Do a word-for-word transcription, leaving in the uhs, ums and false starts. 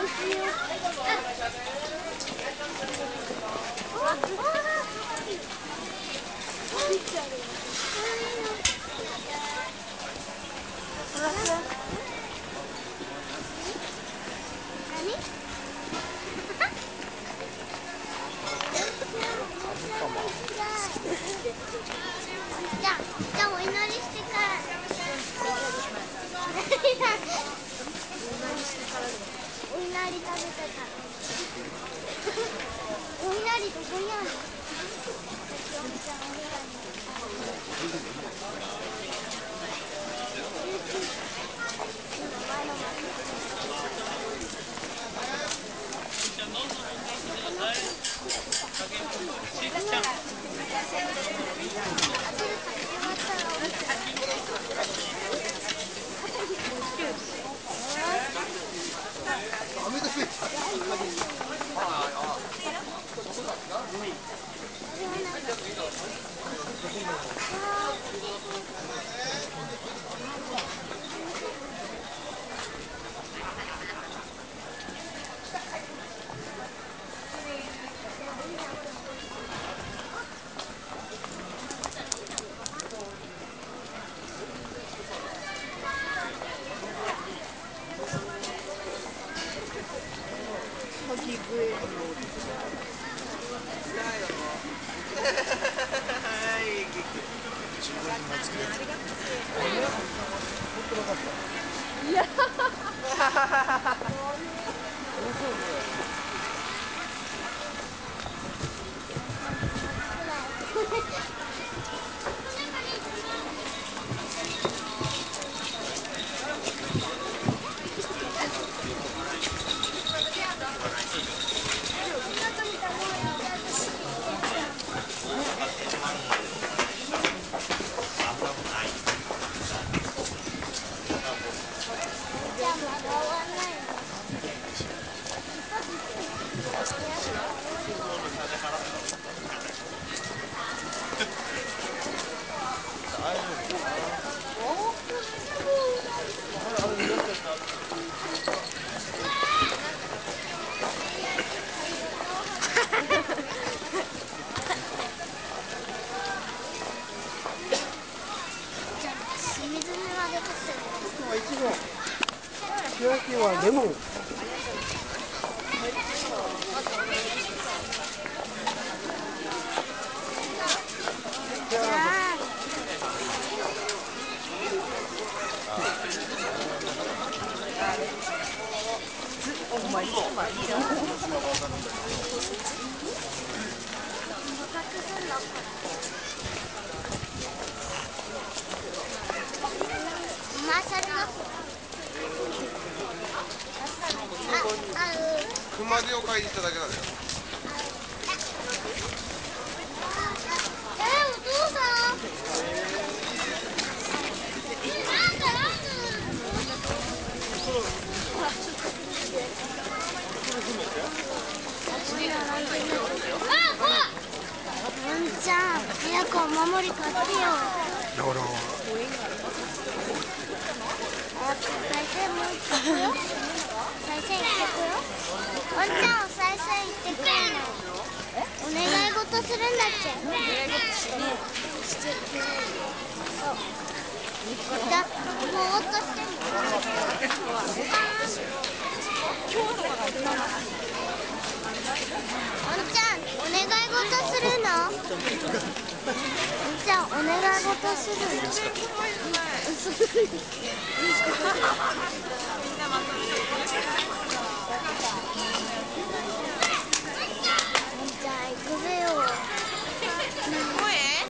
じゃあ、じゃあお祈りしてから。お稲荷食べてから。お稲荷どこにあるの？いやはレモン。 熊手を買いに行っただけなんだよ。 えー、お父さん。なんかなんワンちゃん、早くお守り買ってよ。 ほら。 再生もう一個よ。再生行ってくよ。ワンちゃん、再生行ってくるの。お願い事するんだっけ。お願い事してね。してくれる。そう。じゃ、ぼーっとしてんの。ワンちゃん、お願い事するの。ワンちゃん、お願い事するの。みんなまとめて。